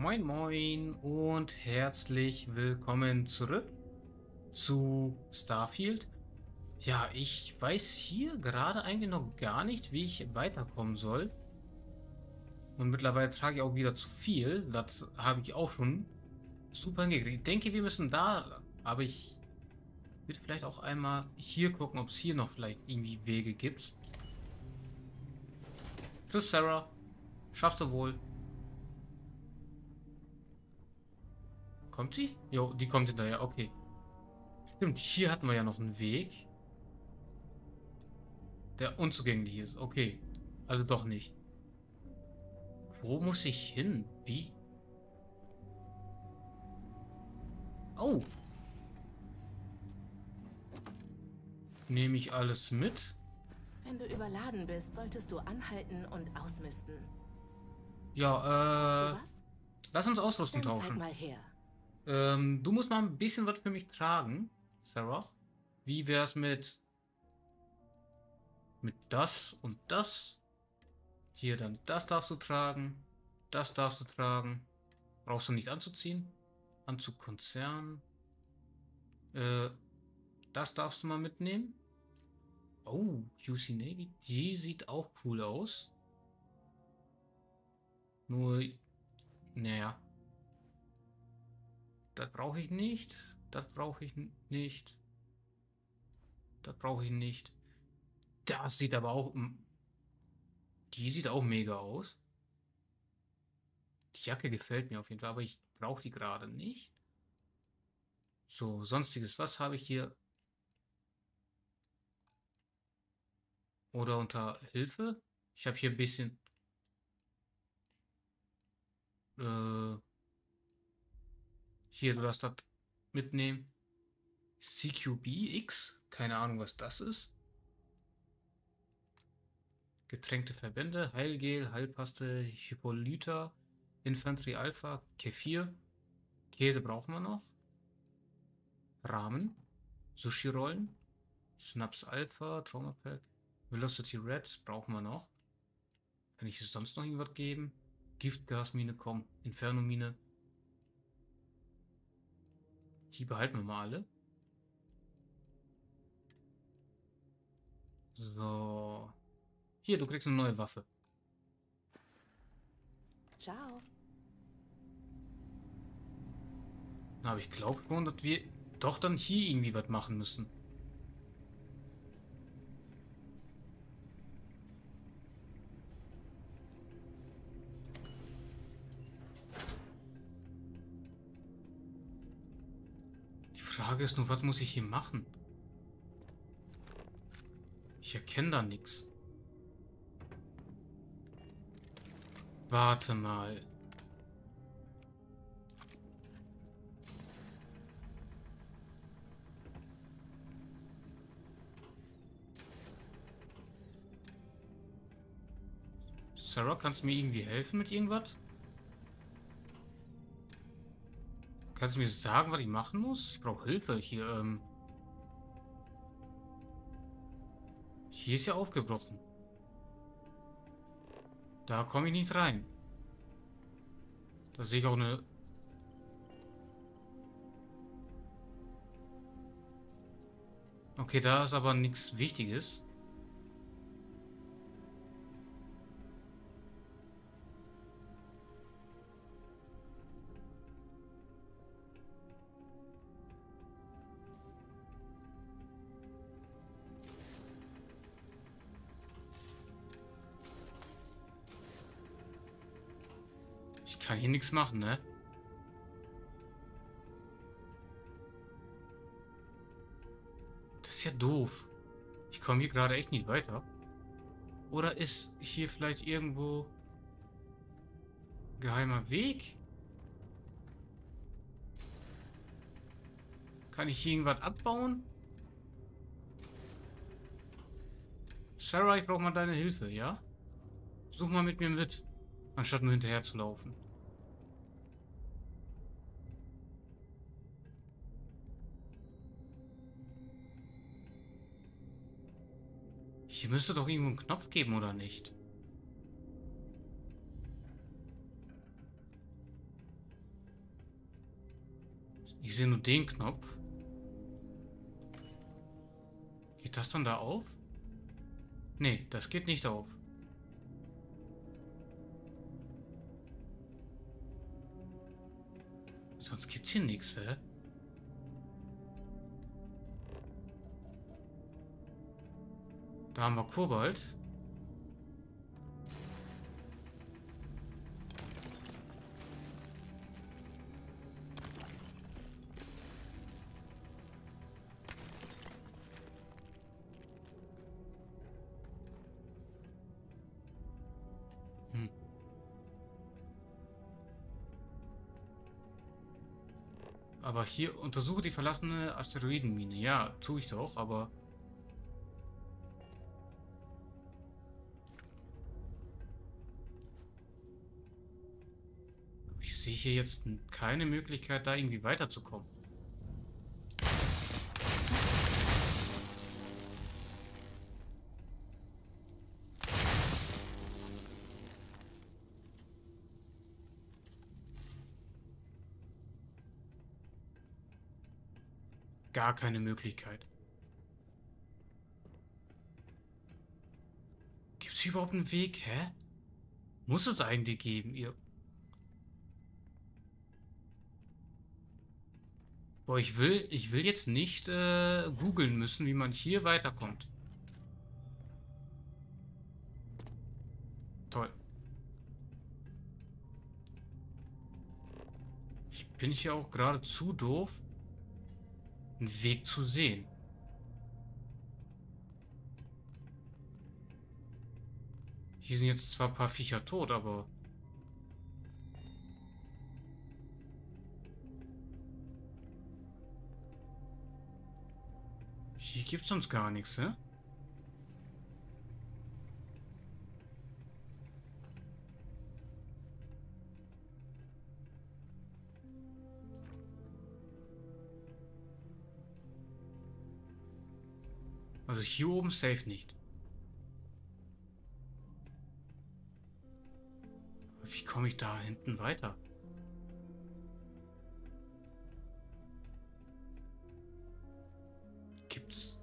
Moin Moin und herzlich willkommen zurück zu Starfield. Ja, ich weiß hier gerade eigentlich noch gar nicht, wie ich weiterkommen soll. Und mittlerweile trage ich auch wieder zu viel. Das habe ich auch schon super hingekriegt. Ich denke, wir müssen da lang. Aber ich würde vielleicht auch einmal hier gucken, ob es hier noch vielleicht irgendwie Wege gibt. Tschüss, Sarah. Schaffst du wohl. Kommt sie? Jo, die kommt hinterher. Okay. Stimmt, hier hatten wir ja noch einen Weg, der unzugänglich ist. Okay. Also doch nicht. Wo muss ich hin? Wie? Oh. Nehme ich alles mit? Wenn du überladen bist, solltest du anhalten und ausmisten. Brauchst du Ja, was? lass uns Ausrüstung Dann zeig tauschen. mal her. Du musst mal ein bisschen was für mich tragen, Sarah. Wie wär's mit das und das? Hier dann, das darfst du tragen. Das darfst du tragen. Brauchst du nicht anzuziehen. Anzug Konzern. Äh, das darfst du mal mitnehmen. Oh, UC Navy. Die sieht auch cool aus. Nur, naja. Das brauche ich nicht. Das brauche ich nicht. Das brauche ich nicht. Das sieht aber auch... Die sieht auch mega aus. Die Jacke gefällt mir auf jeden Fall, aber ich brauche die gerade nicht. So, sonstiges. Was habe ich hier? Oder unter Hilfe? Ich habe hier ein bisschen... Äh, hier, du darfst das mitnehmen. CQB-X? Keine Ahnung, was das ist. Getränkte Verbände, Heilgel, Heilpaste, Hippolyta, Infanterie Alpha, Kefir. Käse brauchen wir noch. Ramen, Sushi-Rollen, Snaps Alpha, Trauma Pack, Velocity Red brauchen wir noch. Kann ich es sonst noch irgendwas geben? Giftgasmine, komm. Inferno-Mine. Die behalten wir mal alle. So. Hier, du kriegst eine neue Waffe. Ciao. Aber ich glaube schon, dass wir doch dann hier irgendwie was machen müssen. Die Frage ist nur, was muss ich hier machen? Ich erkenne da nichts. Warte mal. Sarah, kannst du mir irgendwie helfen mit irgendwas? Kannst du mir sagen, was ich machen muss? Ich brauche Hilfe. Hier ist ja aufgebrochen. Da komme ich nicht rein. Da sehe ich auch eine... Okay, da ist aber nichts Wichtiges. Ich kann hier nichts machen, ne? Das ist ja doof. Ich komme hier gerade echt nicht weiter. Oder ist hier vielleicht irgendwo geheimer Weg? Kann ich hier irgendwas abbauen? Sarah, ich brauche mal deine Hilfe, ja? Such mal mit mir mit, anstatt nur hinterher zu laufen. Hier müsste doch irgendwo einen Knopf geben, oder nicht? Ich sehe nur den Knopf. Geht das dann da auf? Nee, das geht nicht auf. Sonst gibt's hier nichts, hä? Da haben wir Kobalt. Hm. Aber hier untersuche die verlassene Asteroidenmine. Ja, tue ich doch, aber... Ich sehe hier jetzt keine Möglichkeit, da irgendwie weiterzukommen. Gar keine Möglichkeit. Gibt es überhaupt einen Weg? Hä? Muss es eigentlich geben, ihr... Boah, ich will jetzt nicht googeln müssen, wie man hier weiterkommt. Toll. Ich bin hier auch gerade zu doof, einen Weg zu sehen. Hier sind jetzt zwar ein paar Viecher tot, aber... Hier gibt es sonst gar nichts, hä? Also hier oben safe nicht. Wie komme ich da hinten weiter? Gibt's...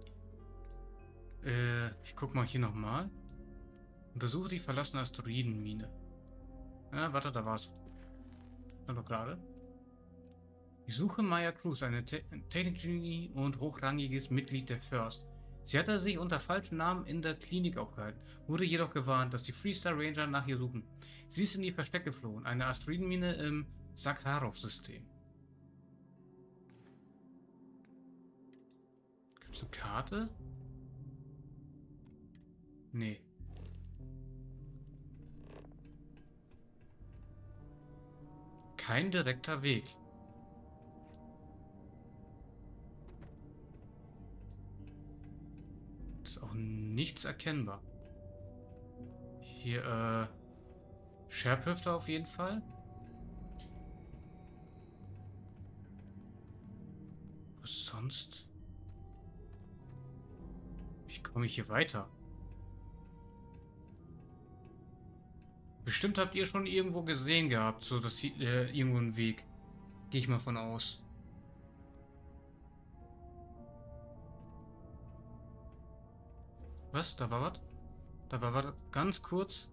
ich guck mal hier nochmal. Untersuche die verlassene Asteroidenmine. Ja, warte, da war's. Stand doch gerade. Ich suche Maya Cruz, eine Technik-Genie und hochrangiges Mitglied der First. Sie hatte sich unter falschem Namen in der Klinik aufgehalten, wurde jedoch gewarnt, dass die Freestar Ranger nach ihr suchen. Sie ist in ihr Versteck geflohen, eine Asteroidenmine im Sakharov-System. Gibt es eine Karte? Nee. Kein direkter Weg. Ist auch nichts erkennbar. Hier, Scherphüfter auf jeden Fall. Was sonst? Wie komme ich hier weiter? Bestimmt habt ihr schon irgendwo gesehen gehabt, so dass hier irgendwo ein Weg. Gehe ich mal von aus. Was? Da war was? Da war was ganz kurz.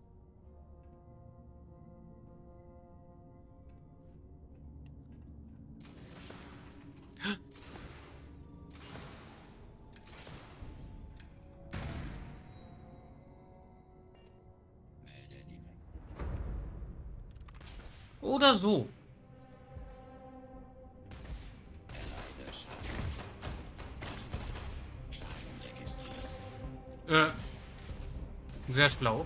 Oder so. Sehr schlau.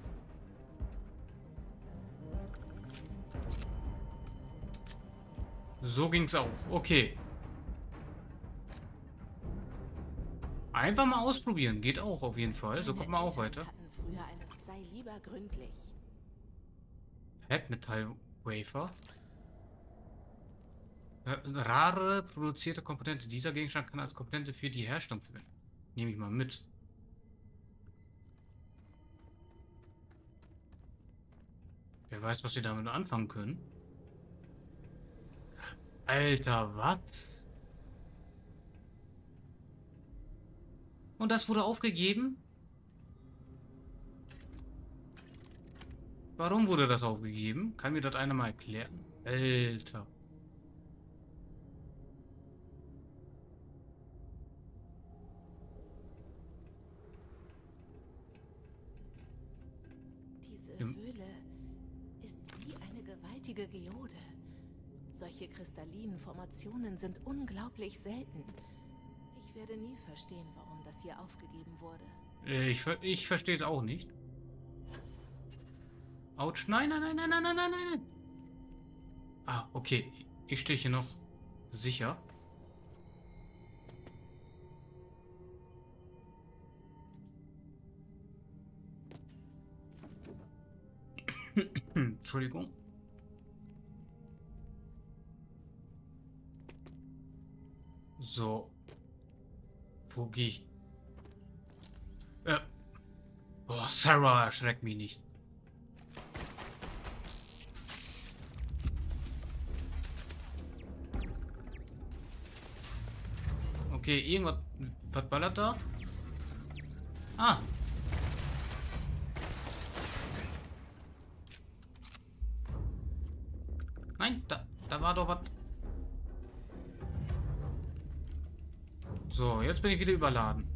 So ging's auch. Okay. Einfach mal ausprobieren. Geht auch auf jeden Fall. So kommt man auch weiter. Sei lieber gründlich. Metall-Wafer. Rare produzierte Komponente. Dieser Gegenstand kann als Komponente für die Herstellung verwenden. Nehme ich mal mit. Wer weiß, was wir damit anfangen können. Alter, was? Und das wurde aufgegeben? Warum wurde das aufgegeben? Kann mir das einer mal erklären? Alter. Diese Im- Höhle ist wie eine gewaltige Geode. Solche kristallinen Formationen sind unglaublich selten. Ich werde nie verstehen, warum das hier aufgegeben wurde. Ich verstehe es auch nicht. Autsch. Nein, nein, nein, nein, nein, nein, nein, nein. Ah, okay. Ich stehe hier noch sicher. Entschuldigung. So. Wo gehe ich? Boah, Sarah, erschreckt mich nicht. Okay, irgendwas. Was ballert da? Ah. Nein, da war doch was. So, jetzt bin ich wieder überladen.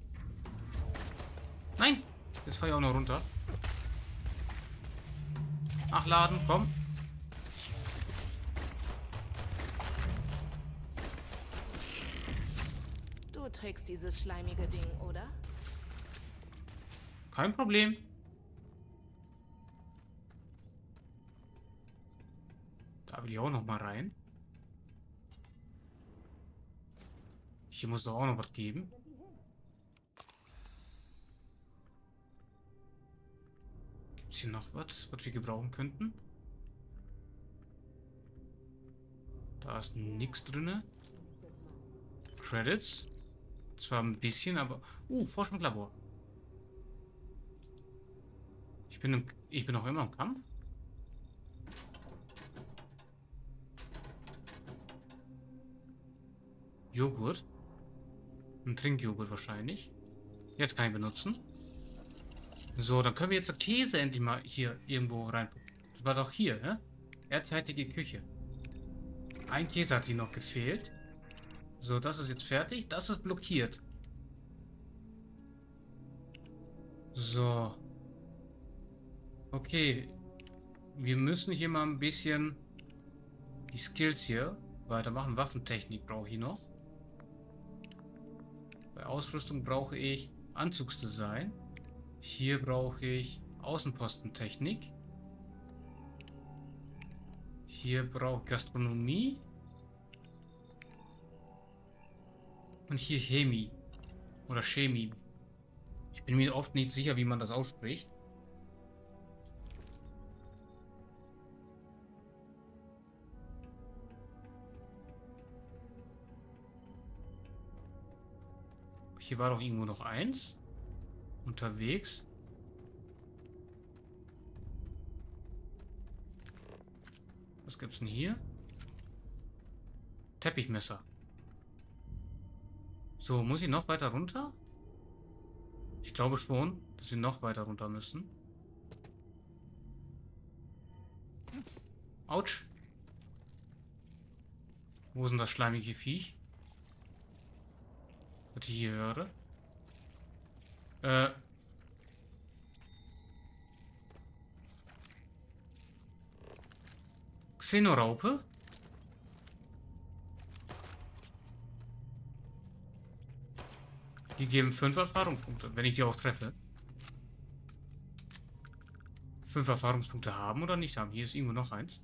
Nein! Jetzt fahre ich auch noch runter. Ach, laden, komm. Du trägst dieses schleimige Ding, oder? Kein Problem. Da will ich auch noch mal rein. Hier muss doch auch noch was geben. Gibt es hier noch was wir gebrauchen könnten? Da ist nichts drin. Credits. Zwar ein bisschen, aber... Forschungslabor. Ich bin auch immer im Kampf. Joghurt. Ein Trinkjoghurt wahrscheinlich. Jetzt kann ich benutzen. So, dann können wir jetzt Käse endlich mal hier irgendwo rein. Das war doch hier, ne? Erzeitige Küche. Ein Käse hat hier noch gefehlt. So, das ist jetzt fertig. Das ist blockiert. So. Okay. Wir müssen hier mal ein bisschen die Skills hier weitermachen. Waffentechnik brauche ich noch. Bei Ausrüstung brauche ich Anzugsdesign. Hier brauche ich Außenpostentechnik. Hier brauche ich Gastronomie. Und hier Chemie. Oder Chemie. Ich bin mir oft nicht sicher, wie man das ausspricht. Hier war doch irgendwo noch eins. Unterwegs. Was gibt's denn hier? Teppichmesser. So, muss ich noch weiter runter? Ich glaube schon, dass wir noch weiter runter müssen. Autsch. Wo ist denn das schleimige Viech? Was ich hier höre? Xenoraupe? Die geben 5 Erfahrungspunkte, wenn ich die auch treffe. 5 Erfahrungspunkte haben oder nicht haben. Hier ist irgendwo noch eins.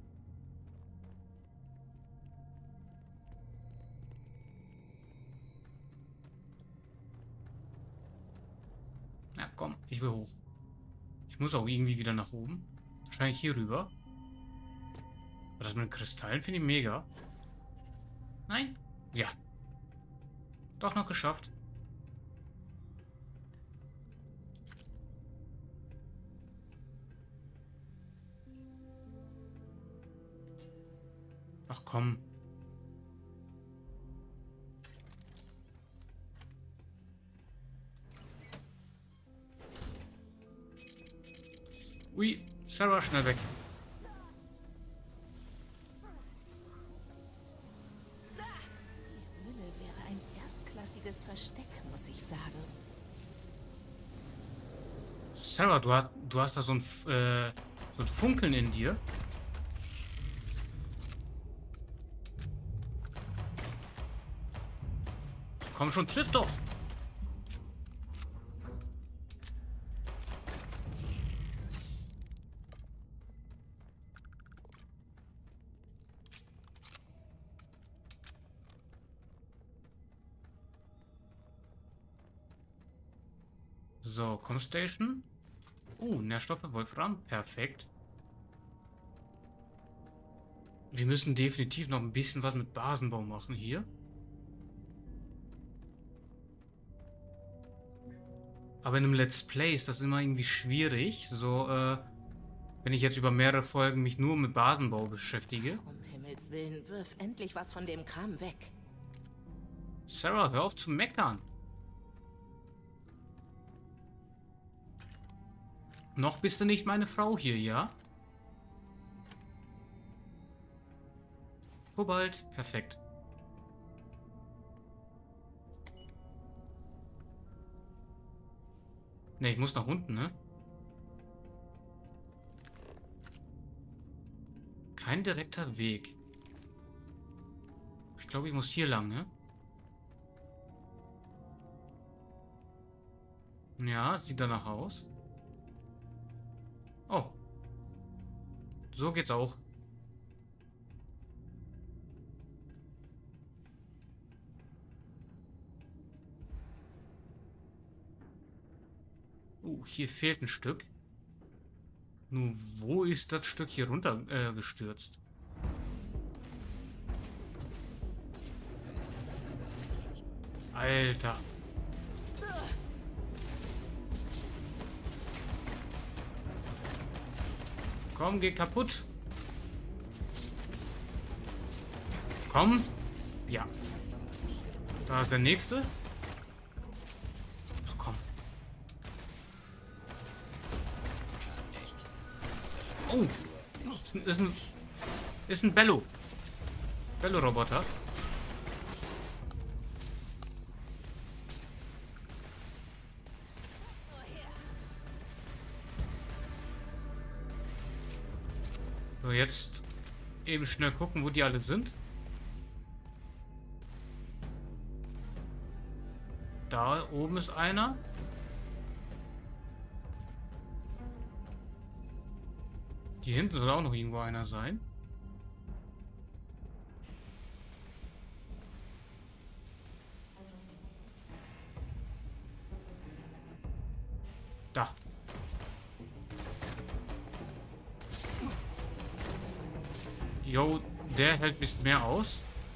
Ja, komm, ich will hoch. Ich muss auch irgendwie wieder nach oben. Wahrscheinlich hier rüber. Aber das mit den Kristallen finde ich mega. Nein? Ja. Doch noch geschafft. Ach komm. Ui, Sarah, schnell weg. Die Höhle wäre ein erstklassiges Versteck, muss ich sagen. Sarah, du hast da so ein Funkeln in dir. Komm schon, triff doch. So, Comstation. Nährstoffe, Wolfram. Perfekt. Wir müssen definitiv noch ein bisschen was mit Basenbau machen hier. Aber in einem Let's Play ist das immer irgendwie schwierig. So, wenn ich jetzt über mehrere Folgen mich nur mit Basenbau beschäftige. Um Himmels Willen, wirf endlich was von dem Kram weg. Sarah, hör auf zu meckern. Noch bist du nicht meine Frau hier, ja? Kobalt, perfekt. Ne, ich muss nach unten, ne? Kein direkter Weg. Ich glaube, ich muss hier lang, ne? Ja, sieht danach aus. Oh. So geht's auch. Hier fehlt ein Stück. Nun, wo ist das Stück hier runter gestürzt? Alter. Komm, geh kaputt. Komm. Ja. Da ist der nächste. Ach komm. Oh. Ist ein Bello. Bello-Roboter. So, jetzt eben schnell gucken, wo die alle sind. Da oben ist einer. Hier hinten soll auch noch irgendwo einer sein. Da. Jo, der hält ein bisschen mehr aus.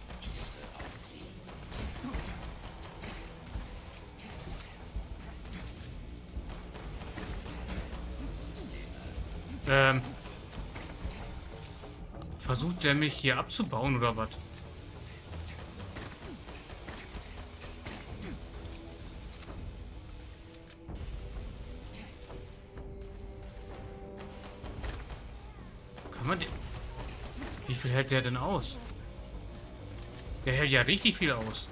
Versucht der mich hier abzubauen oder was? Kann man den... Wie viel hält der denn aus? Der hält ja richtig viel aus.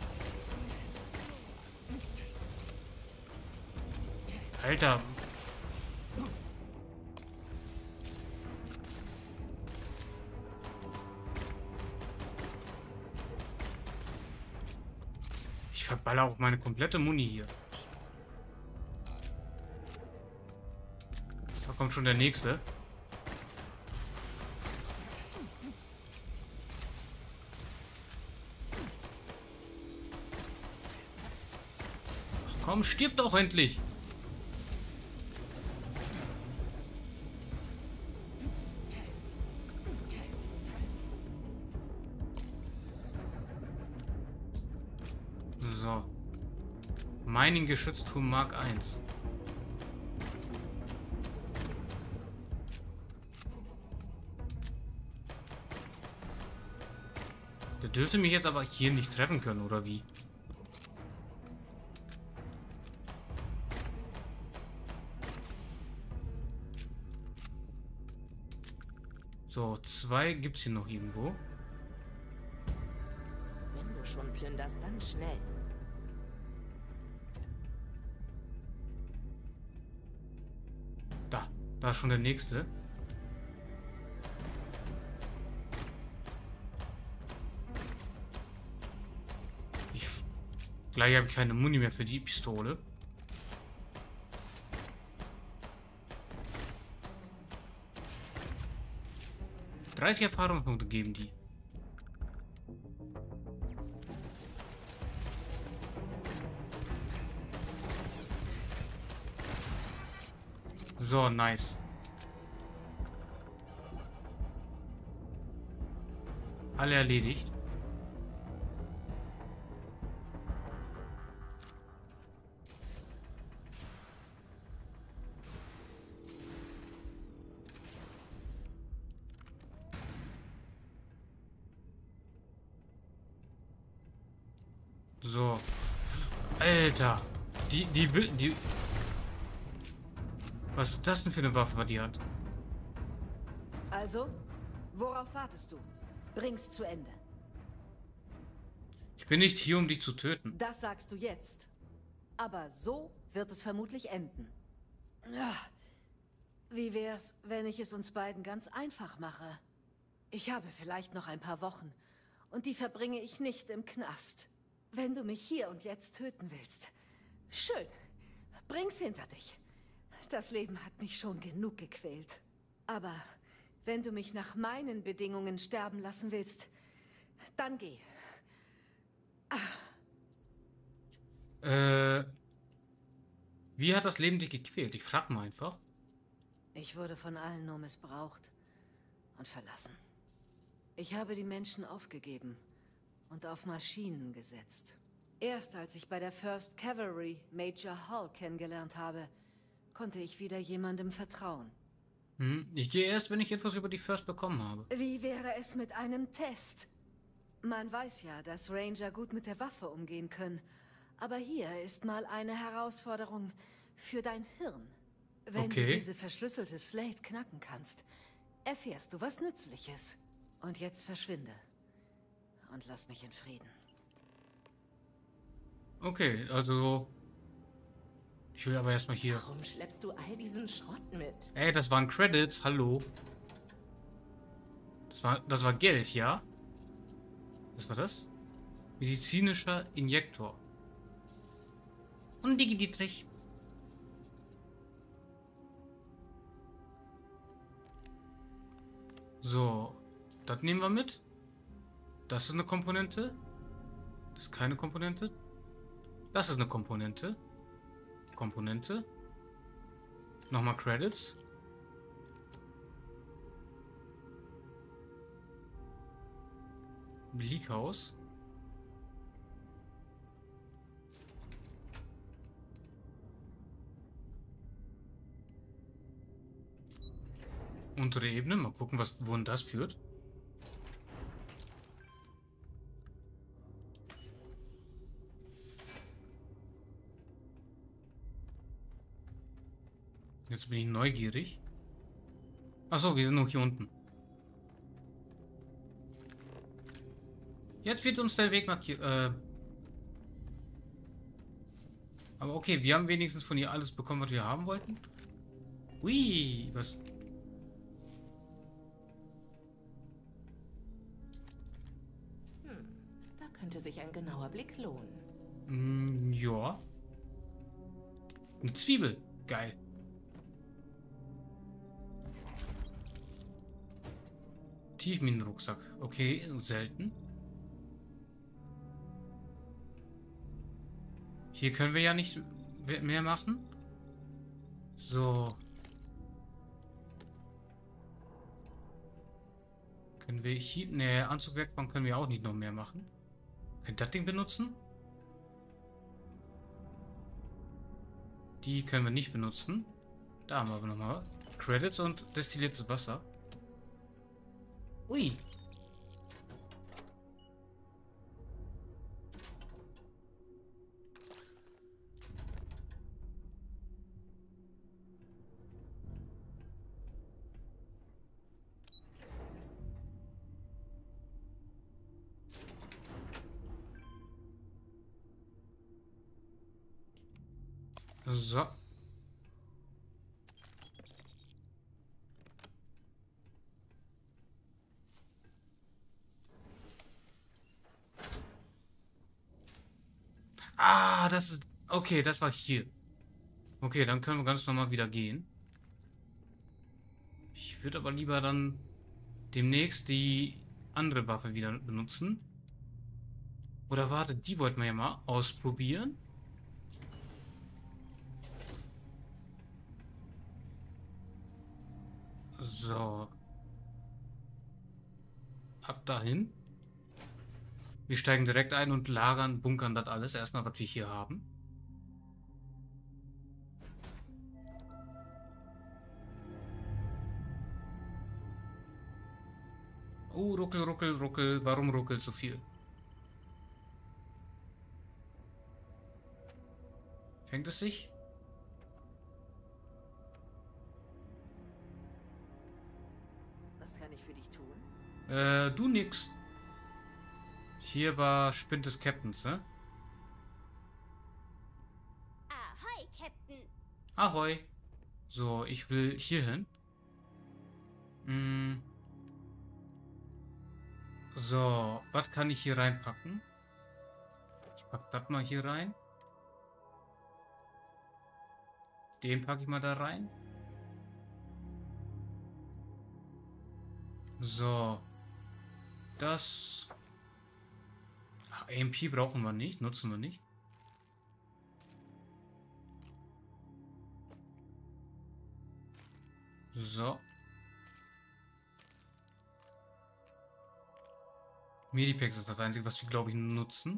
Alter. Ich verballer auch meine komplette Muni hier. Da kommt schon der nächste. Ach komm, stirb doch endlich. So. Mining-Geschützturm Mark 1. Der dürfte mich jetzt aber hier nicht treffen können, oder wie? So, 2 gibt es hier noch irgendwo. Wenn du schon plünderst, dann schnell. Da ist schon der nächste. Gleich habe ich keine Muni mehr für die Pistole. ...30 Erfahrungspunkte geben die. So, nice. Alle erledigt. So. Alter. Die. Was ist das denn für eine Waffe, die hat? Also, worauf wartest du? Bring's zu Ende. Ich bin nicht hier, um dich zu töten. Das sagst du jetzt. Aber so wird es vermutlich enden. Wie wär's, wenn ich es uns beiden ganz einfach mache? Ich habe vielleicht noch ein paar Wochen und die verbringe ich nicht im Knast. Wenn du mich hier und jetzt töten willst, schön, bring's hinter dich. Das Leben hat mich schon genug gequält. Aber wenn du mich nach meinen Bedingungen sterben lassen willst, dann geh. Wie hat das Leben dich gequält? Ich frag mal einfach. Ich wurde von allen nur missbraucht und verlassen. Ich habe die Menschen aufgegeben und auf Maschinen gesetzt. Erst als ich bei der First Cavalry Major Hall kennengelernt habe, konnte ich wieder jemandem vertrauen. Ich gehe erst, wenn ich etwas über die First bekommen habe. Wie wäre es mit einem Test? Man weiß ja, dass Ranger gut mit der Waffe umgehen können. Aber hier ist mal eine Herausforderung für dein Hirn. Wenn du diese verschlüsselte Slate knacken kannst, erfährst du was Nützliches. Und jetzt verschwinde. Und lass mich in Frieden. Okay, also... Ich will aber erstmal hier... Warum schleppst du all diesen Schrott mit? Ey, das waren Credits, hallo. Das war Geld, ja? Was war das? Medizinischer Injektor. Und Digi-Dietrich. So, das nehmen wir mit. Das ist eine Komponente. Das ist keine Komponente. Das ist eine Komponente. Komponente. Nochmal Credits. Bleakhaus. Untere Ebene. Mal gucken, wohin das führt. Jetzt bin ich neugierig. Achso, wir sind noch hier unten. Jetzt wird uns der Weg markiert. Aber okay, wir haben wenigstens von ihr alles bekommen, was wir haben wollten. Ui, was... Da könnte sich ein genauer Blick lohnen. Ja. Eine Zwiebel. Geil. Tiefminenrucksack. Okay, selten. Hier können wir ja nicht mehr machen. So. Können wir hier... Ne, Anzugwerkbank können wir auch nicht noch mehr machen. Können das Ding benutzen? Die können wir nicht benutzen. Da haben wir aber nochmal Credits und destilliertes Wasser. Ui. So. Ah, das ist... Okay, das war hier. Okay, dann können wir ganz normal wieder gehen. Ich würde aber lieber dann demnächst die andere Waffe wieder benutzen. Oder warte, die wollten wir ja mal ausprobieren. So. Ab dahin. Wir steigen direkt ein und lagern, bunkern das alles. Erstmal, was wir hier haben. Oh, ruckel, ruckel, ruckel. Warum ruckelt so viel? Fängt es sich? Was kann ich für dich tun? Du nix. Hier war Spind des Captains, ne? Ahoi, Captain. Ahoi. So, ich will hier hin. So, was kann ich hier reinpacken? Ich pack das mal hier rein. Den packe ich mal da rein. So. Das... Ach, AMP brauchen wir nicht, nutzen wir nicht. So. Medipacks ist das einzige, was wir, glaube ich, nutzen.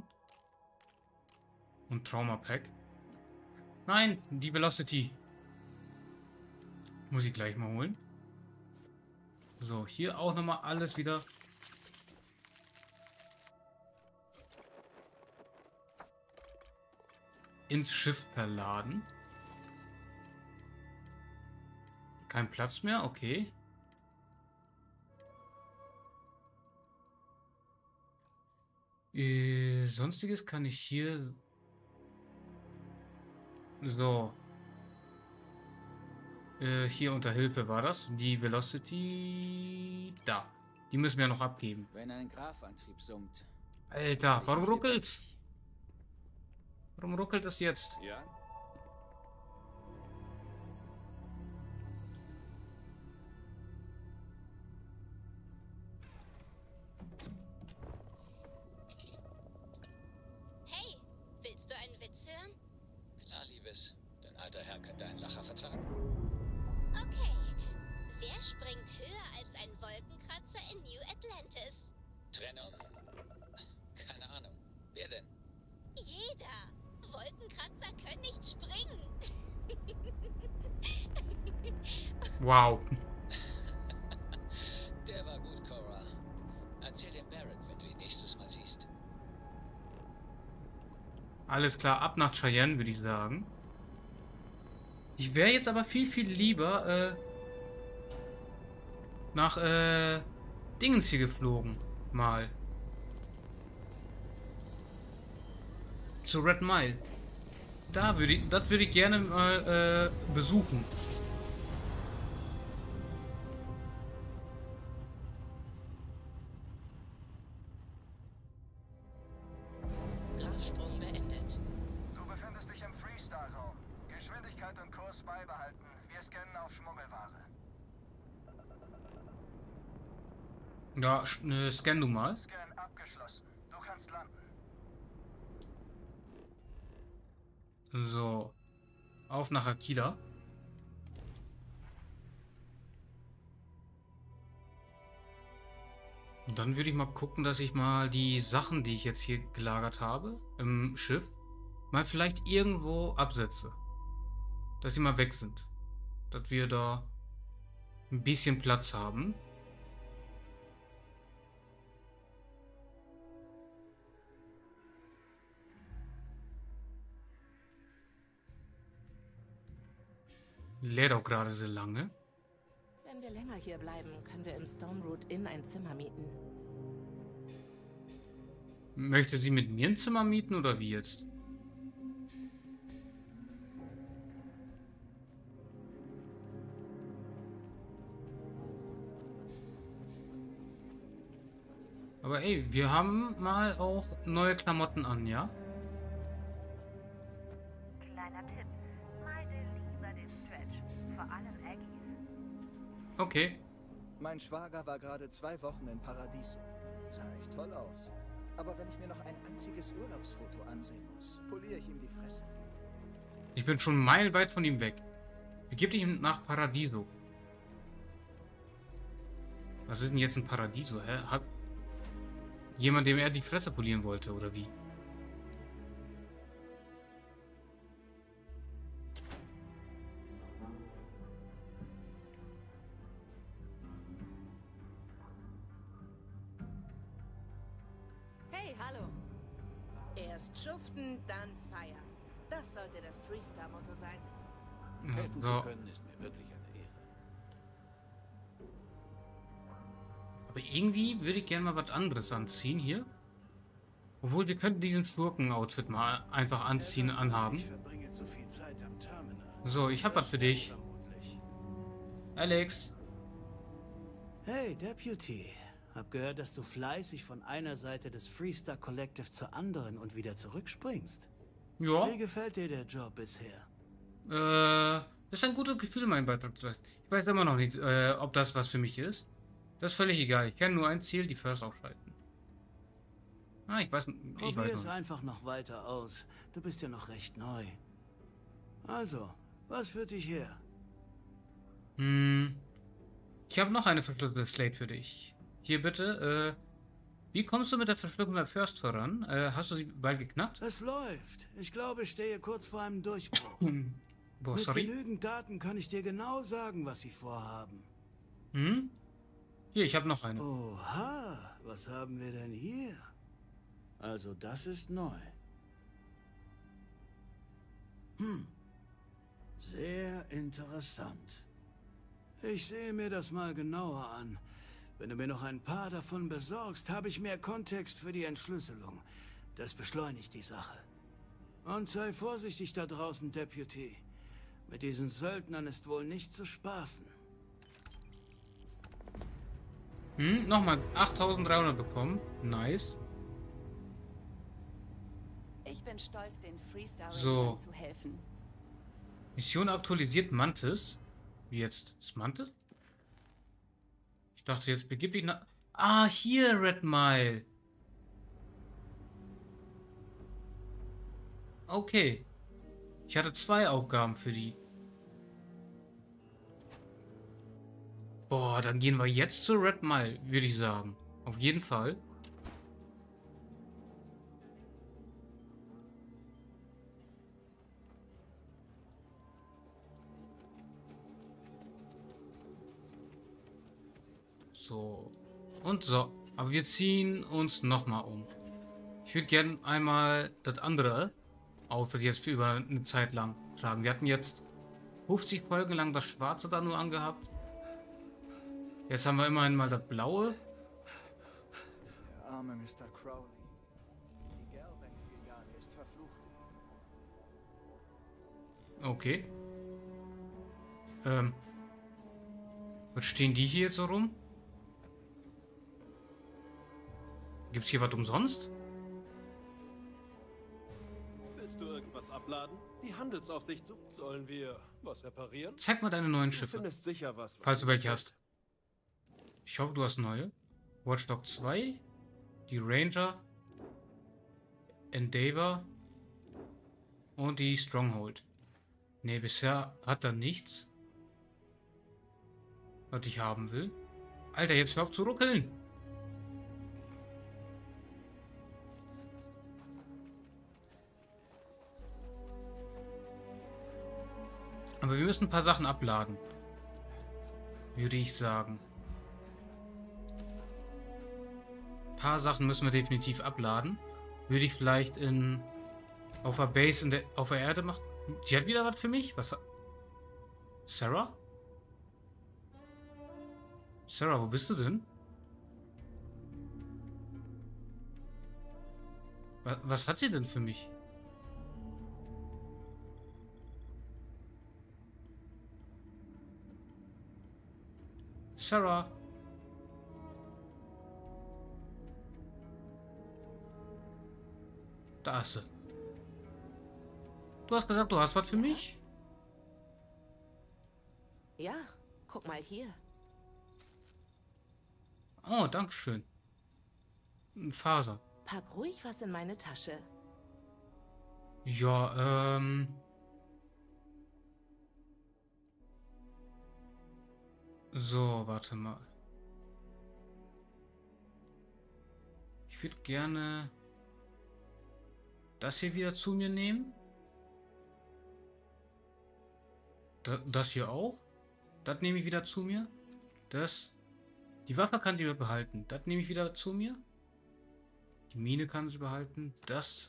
Und Trauma-Pack. Nein, die Velocity. Muss ich gleich mal holen. So, hier auch nochmal alles wieder. Ins Schiff verladen. Kein Platz mehr, okay. Sonstiges kann ich hier... So. Hier unter Hilfe war das. Die Velocity... Da. Die müssen wir noch abgeben. Wenn ein Grafantrieb summt. Alter, warum ruckelt's? Warum ruckelt es jetzt? Ja? Hey, willst du einen Witz hören? Klar, Liebes. Dein alter Herr kann deinen Lacher vertragen. Okay. Wer springt höher als ein Wolkenkratzer in New Atlantis? Trennung? Keine Ahnung. Wer denn? Jeder. Wolkenkratzer können nicht springen. Wow. Der war gut, Cora. Erzähl dem Barrett, wenn du ihn nächstes Mal siehst. Alles klar, ab nach Cheyenne, würde ich sagen. Ich wäre jetzt aber viel, viel lieber nach Dingens hier geflogen. Mal. Zu Red Mile. Das würde ich gerne mal besuchen. Grafsprung beendet. Du befindest dich im Freestyle-Raum. Geschwindigkeit und Kurs beibehalten. Wir scannen auf Schmuggelware. Ja, scan du mal. Scan abgeschlossen. Du kannst landen. So. Auf nach Akida. Und dann würde ich mal gucken, dass ich mal die Sachen, die ich jetzt hier gelagert habe, im Schiff, mal vielleicht irgendwo absetze. Dass sie mal weg sind. Dass wir da ein bisschen Platz haben. Lädt auch gerade so lange. Wenn wir länger hier bleiben, können wir im Stone Root Inn ein Zimmer mieten. Möchte sie mit mir ein Zimmer mieten oder wie jetzt? Aber ey, wir haben mal auch neue Klamotten an, ja? Kleiner Tipp. Meide lieber den Stretch. Vor allem Aggies. Okay. Mein Schwager war gerade 2 Wochen in Paradiso. Sah echt toll aus. Aber wenn ich mir noch ein einziges Urlaubsfoto ansehen muss, poliere ich ihm die Fresse. Ich bin schon meilenweit von ihm weg. Begib dich nach Paradiso. Was ist denn jetzt ein Paradiso, hä? Hat jemand, dem er die Fresse polieren wollte, oder wie? Hey, hallo. Erst schuften, dann feiern. Das sollte das Freestar-Motto sein. Helfen So. zu können ist mir wirklich eine Ehre. Aber irgendwie würde ich gerne mal was anderes anziehen hier. Obwohl, wir könnten diesen Schurken-Outfit mal einfach anziehen, anhaben. Ich verbringe zu viel Zeit am Terminal. So, ich hab was für dich. Vermutlich. Alex. Hey, Deputy. Hab gehört, dass du fleißig von einer Seite des Freestar Collective zur anderen und wieder zurückspringst. Ja. Wie gefällt dir der Job bisher? Ist ein gutes Gefühl, mein Beitrag zu leisten. Ich weiß immer noch nicht, ob das was für mich ist. Das ist völlig egal. Ich kenne nur ein Ziel, die First aufschalten. Ah, ich weiß Probier noch es nicht. einfach noch weiter aus. Du bist ja noch recht neu. Also, was führt dich her? Ich habe noch eine verschlüsselte Slate für dich. Hier bitte, wie kommst du mit der Verschlüsselung der First voran? Hast du sie bald geknackt? Es läuft. Ich glaube, ich stehe kurz vor einem Durchbruch. Boah, Mit sorry. genügend Daten kann ich dir genau sagen, was sie vorhaben. Hier, ich habe noch eine. Oha, was haben wir denn hier? Also das ist neu. Sehr interessant. Ich sehe mir das mal genauer an. Wenn du mir noch ein paar davon besorgst, habe ich mehr Kontext für die Entschlüsselung. Das beschleunigt die Sache. Und sei vorsichtig da draußen, Deputy. Mit diesen Söldnern ist wohl nicht zu spaßen. Nochmal 8300 bekommen. Nice. Ich bin stolz, den Freestar So. Rangern zu helfen. Mission aktualisiert Mantis. Wie jetzt? Ist Mantis? Ich dachte, jetzt begib dich nach... Ah, hier, Red Mile. Okay. Ich hatte 2 Aufgaben für die. Boah, dann gehen wir jetzt zu Red Mile, würde ich sagen. Auf jeden Fall. So. Und so. Aber wir ziehen uns nochmal um. Ich würde gerne einmal das andere Outfit jetzt für über eine Zeit lang tragen. Wir hatten jetzt 50 Folgen lang das Schwarze da nur angehabt. Jetzt haben wir immerhin mal das Blaue. Der arme Mr. Crowley. Die Gelbank-Filiale ist verflucht. Okay. Was stehen die hier jetzt so rum? Gibt's hier was umsonst? Willst du irgendwas abladen? Die Handelsaufsicht sucht. Sollen wir was reparieren? Zeig mal deine neuen Du Schiffe. findest sicher was. Falls du welche gefällt. hast. Ich hoffe, du hast neue. Watchdog 2. Die Ranger. Endeavor. Und die Stronghold. Ne, bisher hat er nichts. Was ich haben will. Alter, jetzt hör auf zu ruckeln. Aber wir müssen ein paar Sachen abladen. Würde ich sagen. Ein paar Sachen müssen wir definitiv abladen. Würde ich vielleicht auf der Base auf der Erde machen. Die hat wieder was für mich? Was? Sarah? Sarah, wo bist du denn? Was hat sie denn für mich? Sarah. Da ist sie. Du hast gesagt, du hast was für mich? Ja, guck mal hier. Oh, dankeschön. Faser. Pack ruhig was in meine Tasche. Ja, so, warte mal. Ich würde gerne das hier wieder zu mir nehmen. Das hier auch. Das nehme ich wieder zu mir. Die Waffe kann sie wieder behalten. Das nehme ich wieder zu mir. Die Mine kann sie behalten. Das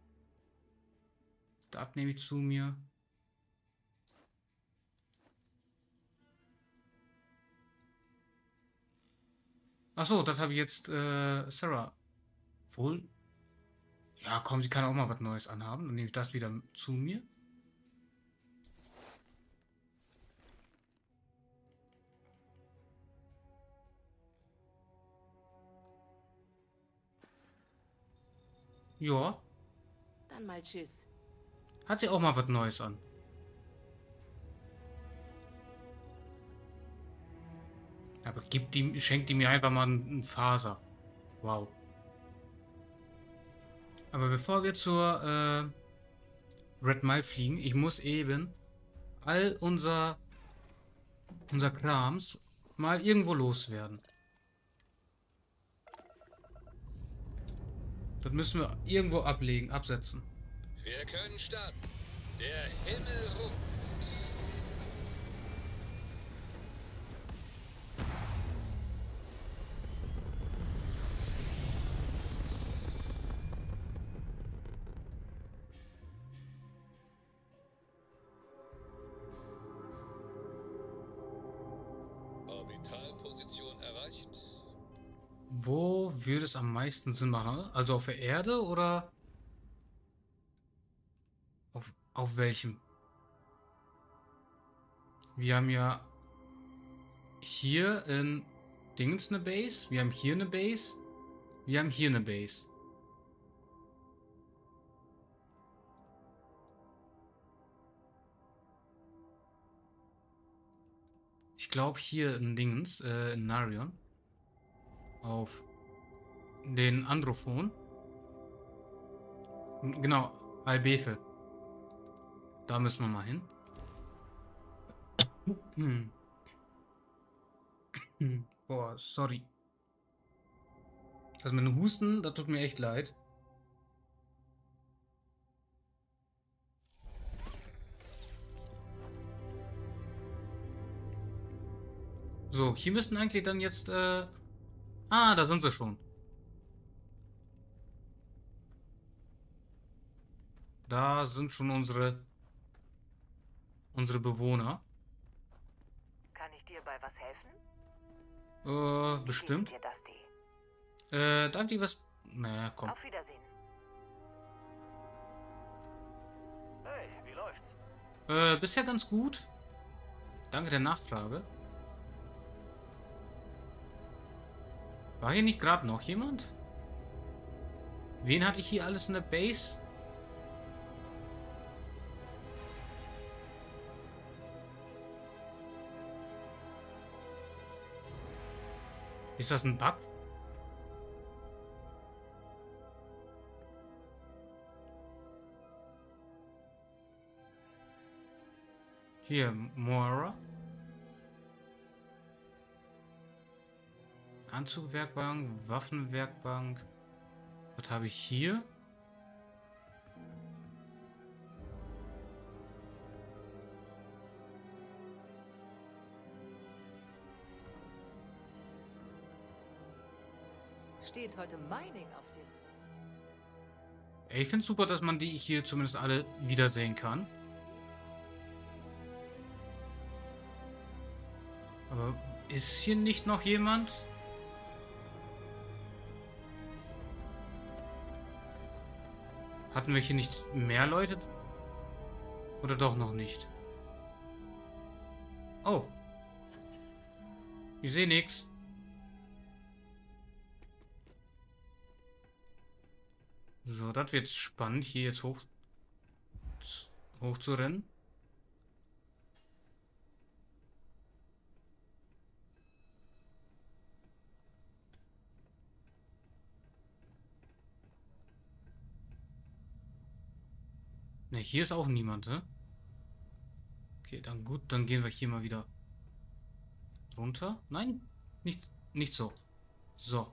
nehme ich zu mir. Achso, das habe ich jetzt Sarah. Wohl. Ja, komm, sie kann auch mal was Neues anhaben. Dann nehme ich das wieder zu mir. Ja. Dann mal tschüss. Hat sie auch mal was Neues an. Aber schenkt die mir einfach mal einen Faser. Wow. Aber bevor wir zur Red Mile fliegen, ich muss eben all unser Krams mal irgendwo loswerden. Das müssen wir irgendwo absetzen. Wir können starten. Der Himmel ruft. Orbitalposition erreicht. Wo würde es am meisten Sinn machen? Also auf der Erde oder auf welchem? Wir haben ja hier in Dings eine Base. Wir haben hier eine Base. Wir haben hier eine Base. Ich glaube hier in Dingens, in Narion. Auf den Androphon. Genau, Albefe. Da müssen wir mal hin. Boah, sorry. Das mit dem Husten, das tut mir echt leid. So, hier müssten eigentlich dann jetzt, ah, da sind sie schon. Da sind schon unsere Bewohner. Kann ich dir bei was helfen? Bestimmt. Wie geht's dir, Dusty? Darf ich was... Naja, komm. Auf Wiedersehen. Hey, wie läuft's? Bisher ganz gut. Danke der Nachfrage. War hier nicht gerade noch jemand? Wen hatte ich hier alles in der Base? Ist das ein Bug? Hier, Moira. Anzugwerkbank, Waffenwerkbank. Was habe ich hier? Steht heute Mining auf dem... Ey, ich finde es super, dass man die hier zumindest alle wiedersehen kann. Aber ist hier nicht noch jemand? Hatten wir hier nicht mehr Leute? Oder doch noch nicht? Oh. Ich sehe nichts. So, das wird spannend, hier jetzt hoch zu rennen. Ne, hier ist auch niemand, ne? Okay, dann gut, dann gehen wir hier mal wieder runter. Nein, nicht so. So.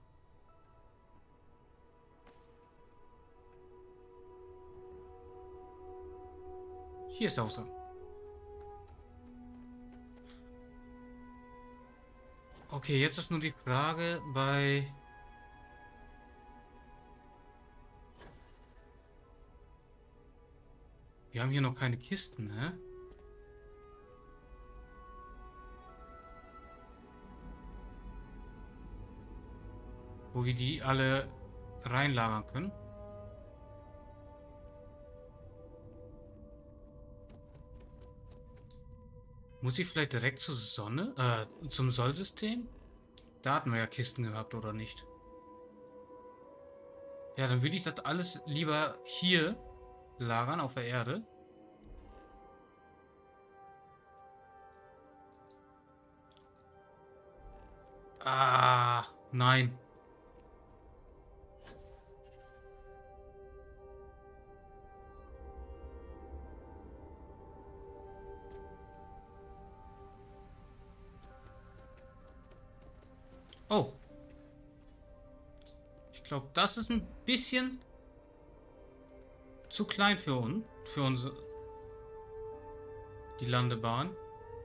Hier ist der Ausgang. Okay, jetzt ist nur die Frage bei... Wir haben hier noch keine Kisten, ne? Wo wir die alle reinlagern können. Muss ich vielleicht direkt zur Sonne? Zum Sollsystem? Da hatten wir ja Kisten gehabt, oder nicht? Ja, dann würde ich das alles lieber hier lagern, auf der Erde. Ah, nein. Oh. Ich glaube, das ist ein bisschen zu klein für uns. Für unsere... Die Landebahn.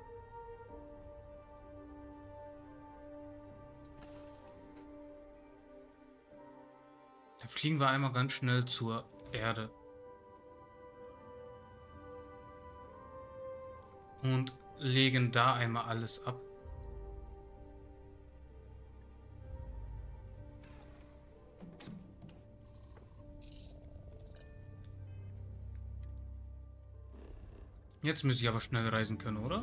Da fliegen wir einmal ganz schnell zur Erde. Und legen da einmal alles ab. Jetzt müsste ich aber schnell reisen können, oder?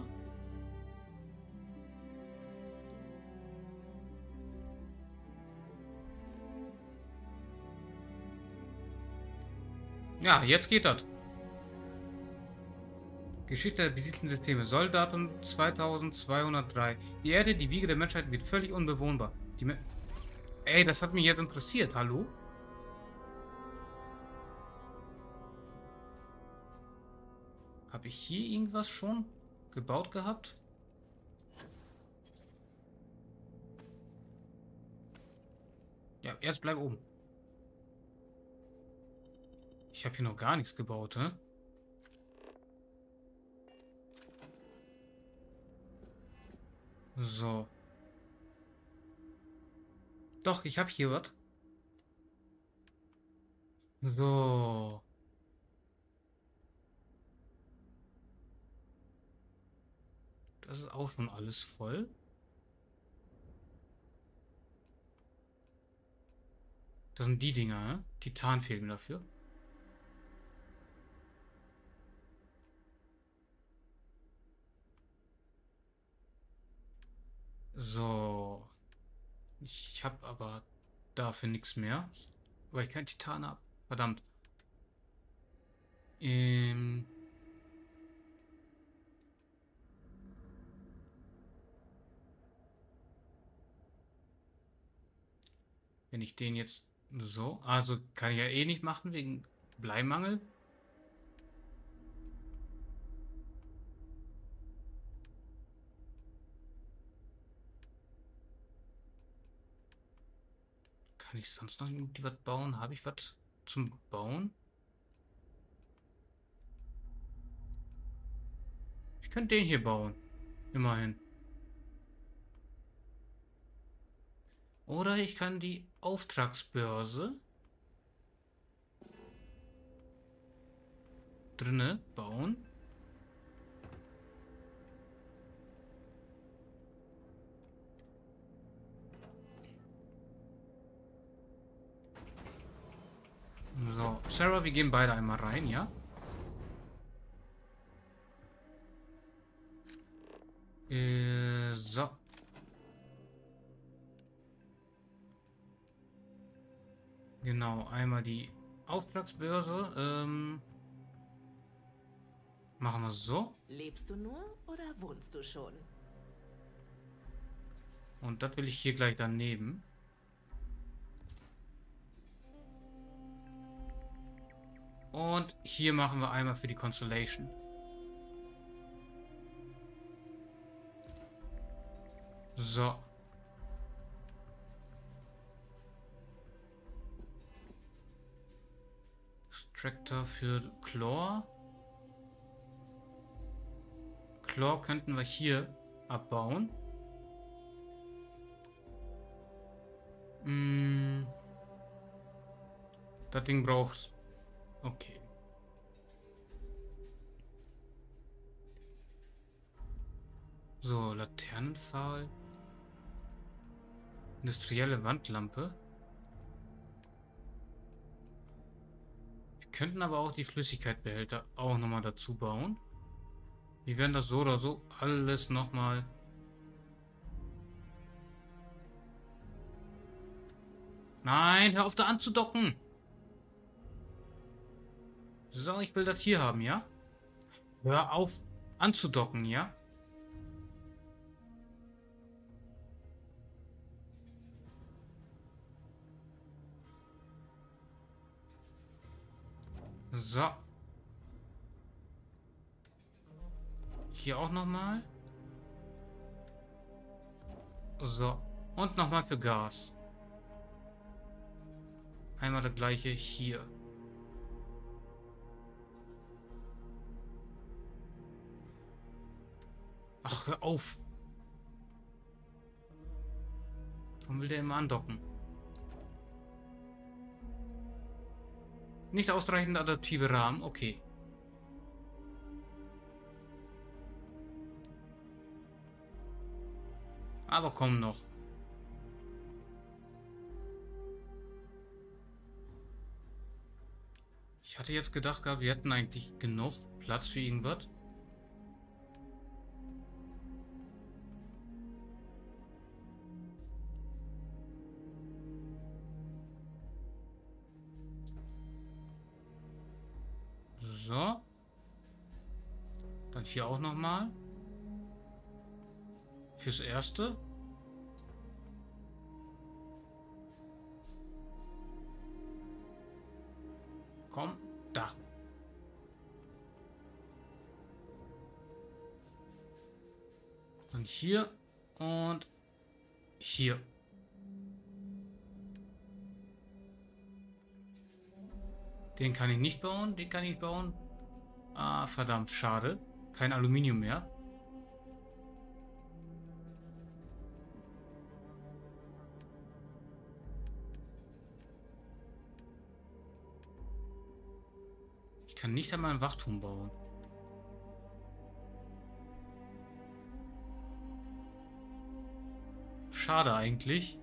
Ja, jetzt geht das. Geschichte der besiedelten Systeme. Solldatum 2203. Die Erde, die Wiege der Menschheit, wird völlig unbewohnbar. Ey, das hat mich jetzt interessiert. Hallo? Habe ich hier irgendwas schon gebaut gehabt? Ja, jetzt bleib oben. Ich habe hier noch gar nichts gebaut, ne? So. Doch, ich habe hier was. So. Das ist auch schon alles voll. Das sind die Dinger, ne? Titan fehlt mir dafür. So. Ich habe aber dafür nichts mehr. Weil ich kein Titan habe. Verdammt. Wenn ich den jetzt so... Also kann ich ja eh nicht machen wegen Bleimangel. Kann ich sonst noch irgendwie was bauen? Habe ich was zum Bauen? Ich könnte den hier bauen. Immerhin. Oder ich kann die Auftragsbörse drinne bauen. So, Sarah, wir gehen beide einmal rein, ja? So. Genau, einmal die Auftragsbörse. Machen wir so. Lebst du nur oder wohnst du schon? Und das will ich hier gleich daneben. Und hier machen wir einmal für die Constellation. So. Extractor für Chlor. Chlor könnten wir hier abbauen. Das Ding braucht... Okay. So, Laternenpfahl. Industrielle Wandlampe. Wir könnten aber auch die Flüssigkeitsbehälter auch nochmal dazu bauen. Wir werden das so oder so alles nochmal... Nein, hör auf da anzudocken! So, ich will das hier haben, ja? Hör auf anzudocken, ja? So. Hier auch nochmal. So. Und nochmal für Gas. Einmal das gleiche hier. Ach, hör auf. Warum will der immer andocken? Nicht ausreichend adaptive Rahmen, okay. Aber komm noch. Ich hatte jetzt gedacht gehabt, wir hätten eigentlich genug Platz für irgendwas. So. Dann hier auch nochmal. Fürs Erste. Komm, da. Dann hier und hier. Den kann ich nicht bauen, den kann ich bauen. Ah, verdammt, schade. Kein Aluminium mehr. Ich kann nicht einmal ein Wachturm bauen. Schade eigentlich.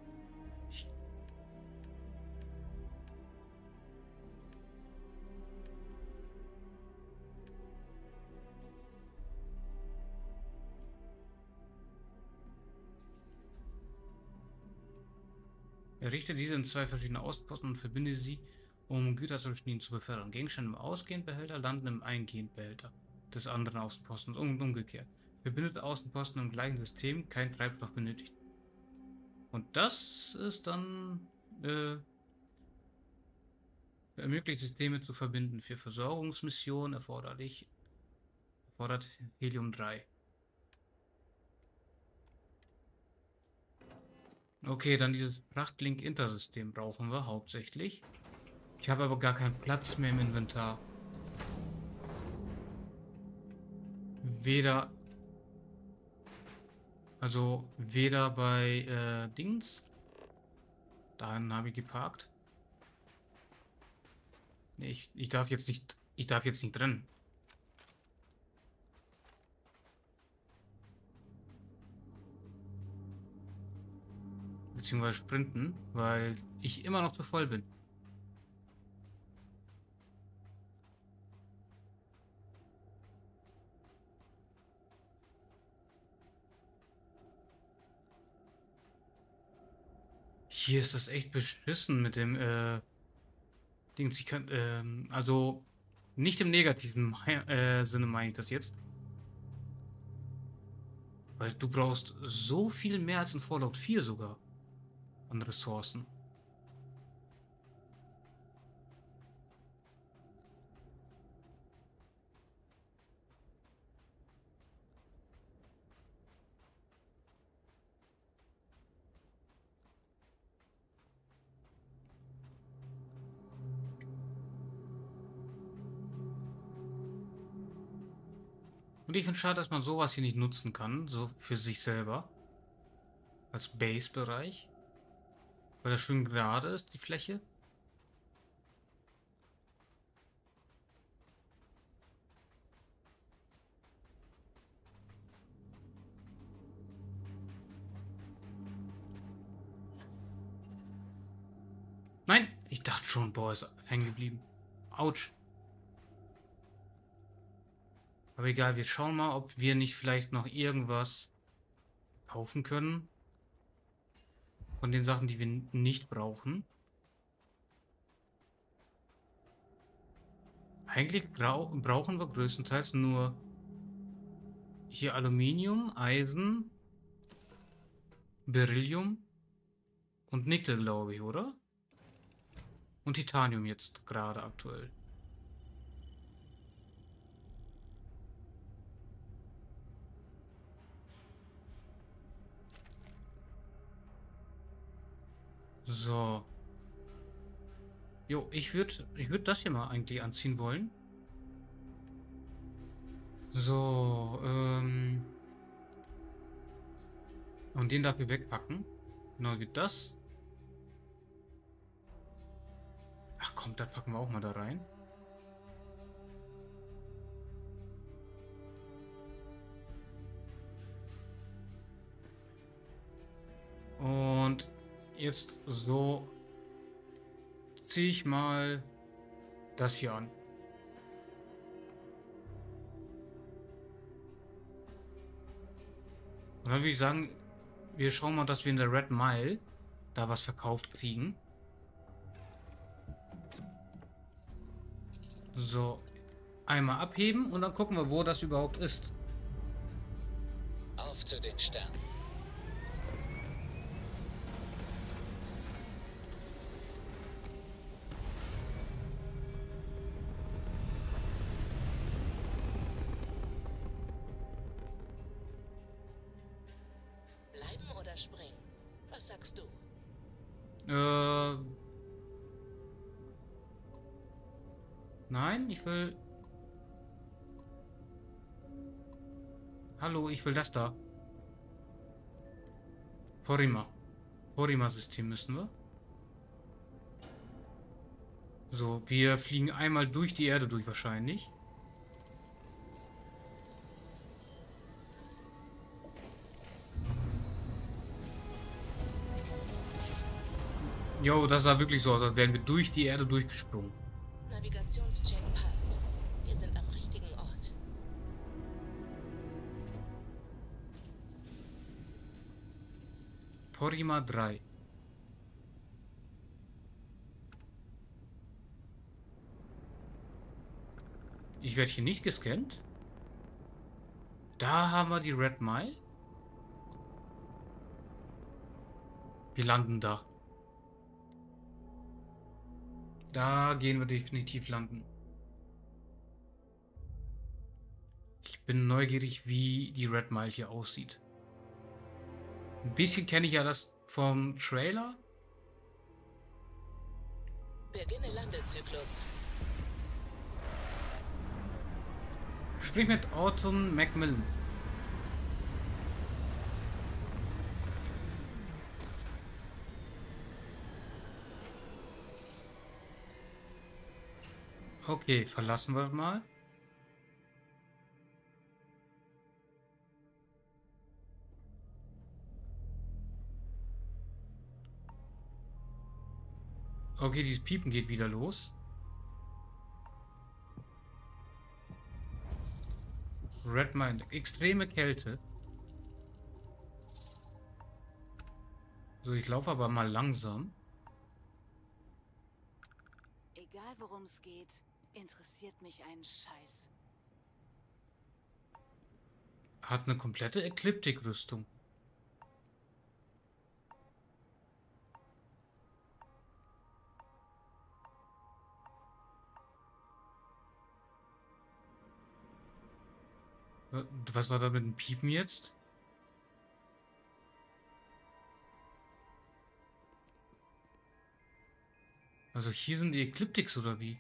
Errichte diese in 2 verschiedene Außenposten und verbinde sie, um Güter zwischen ihnen zu befördern. Gegenstände im Ausgehendbehälter landen im Eingehendbehälter des anderen Außenpostens und umgekehrt. Verbindete Außenposten im gleichen System, kein Treibstoff benötigt. Und das ist dann ermöglicht Systeme zu verbinden. Für Versorgungsmissionen erfordert Helium-3. Okay, dann dieses Frachtlink-Intersystem brauchen wir hauptsächlich. Ich habe aber gar keinen Platz mehr im Inventar. Weder bei Dings. Dahin habe ich geparkt. Nee, ich darf jetzt nicht drin. Beziehungsweise sprinten, weil ich immer noch zu voll bin. Hier ist das echt beschissen mit dem Dings, ich kann, also nicht im negativen Sinne meine ich das jetzt. Weil du brauchst so viel mehr als in Fallout 4 sogar an Ressourcen. Und ich finde es schade, dass man sowas hier nicht nutzen kann, so für sich selber. Als Base-Bereich. Weil das schön gerade ist, die Fläche. Nein, ich dachte schon, boah, ist hängen geblieben. Autsch. Aber egal, wir schauen mal, ob wir nicht vielleicht noch irgendwas kaufen können. Von den Sachen, die wir nicht brauchen. Eigentlich brauchen wir größtenteils nur hier Aluminium, Eisen, Beryllium und Nickel, glaube ich, oder? Und Titanium jetzt gerade aktuell. So. Jo, ich würd das hier mal eigentlich anziehen wollen. So, und den dafür wegpacken. Genau wie das. Ach komm, das packen wir auch mal da rein. Und jetzt so ziehe ich mal das hier an. Und dann würde ich sagen, wir schauen mal, dass wir in der Red Mile da was verkauft kriegen. So, einmal abheben und dann gucken wir, wo das überhaupt ist. Auf zu den Sternen. Bleiben oder springen? Was sagst du? Nein, ich will... Hallo, ich will das da. Porrima-System müssen wir. So, wir fliegen einmal durch die Erde durch wahrscheinlich. Jo, das sah wirklich so aus, als wären wir durch die Erde durchgesprungen. Navigationscheck passt. Wir sind am richtigen Ort. Porrima 3. Ich werde hier nicht gescannt. Da haben wir die Red Mile. Wir landen da. Da gehen wir definitiv landen. Ich bin neugierig, wie die Red Mile hier aussieht. Ein bisschen kenne ich ja das vom Trailer. Beginne Landezyklus. Sprich mit Autumn Macmillan. Okay, verlassen wir mal. Okay, dieses Piepen geht wieder los. Red Mine, extreme Kälte. So, ich laufe aber mal langsam. Egal worum es geht, interessiert mich einen Scheiß. Hat eine komplette Ekliptik-Rüstung. Was war da mit dem Piepen jetzt? Also hier sind die Ekliptics oder wie?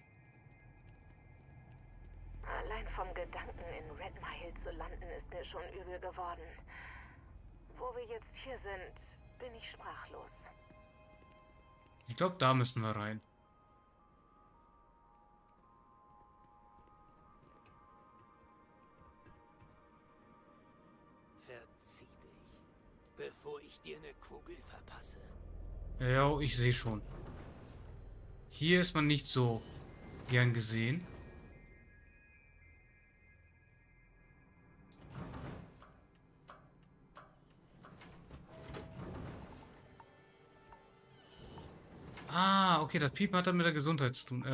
Allein vom Gedanken, in Red Mile zu landen, ist mir schon übel geworden. Wo wir jetzt hier sind, bin ich sprachlos. Ich glaube, da müssen wir rein. Verzieh dich, bevor ich dir eine Kugel verpasse. Ja, ich sehe schon. Hier ist man nicht so gern gesehen. Ah, okay, das Piepen hat dann mit der Gesundheit zu tun.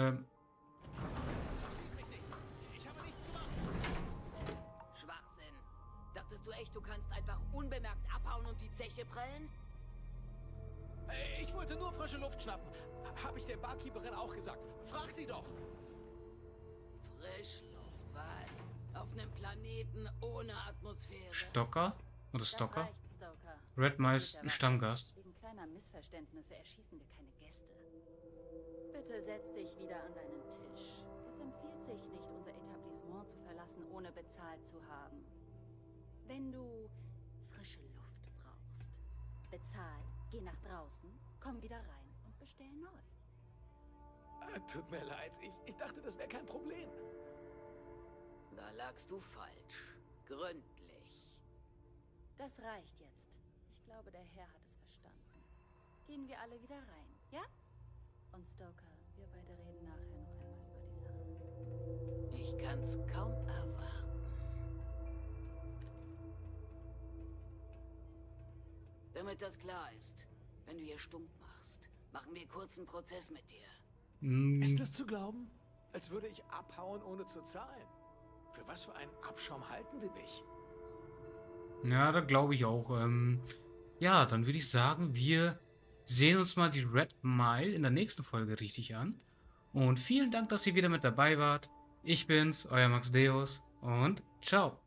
Schwachsinn. Dachtest du echt, du kannst einfach unbemerkt abhauen und die Zeche prellen? Ich wollte nur frische Luft schnappen. Habe ich der Barkeeperin auch gesagt. Frag sie doch. Frischluft, was? Auf einem Planeten ohne Atmosphäre. Stocker? Oder Stocker? Das reicht, Stoker. Red Mile ist ein Stammgast. Wegen kleiner Missverständnisse erschießen wir keine Gäste. Bitte setz dich wieder an deinen Tisch. Es empfiehlt sich nicht, unser Etablissement zu verlassen, ohne bezahlt zu haben. Wenn du frische Luft brauchst, bezahl, geh nach draußen, komm wieder rein und bestell neu. Tut mir leid. Ich dachte, das wäre kein Problem. Da lagst du falsch. Gründlich. Das reicht jetzt. Ich glaube, der Herr hat es verstanden. Gehen wir alle wieder rein, ja? Und Stoker, wir beide reden nachher noch einmal über die Sache. Ich kann's kaum erwarten. Damit das klar ist, wenn du hier stunk machst, machen wir kurz einen Prozess mit dir. Ist das zu glauben? Als würde ich abhauen, ohne zu zahlen. Für was für einen Abschaum halten die mich? Ja, da glaube ich auch. Ja, dann würde ich sagen, wir sehen uns mal die Red Mile in der nächsten Folge richtig an. Und vielen Dank, dass ihr wieder mit dabei wart. Ich bin's, euer Max Deus und ciao.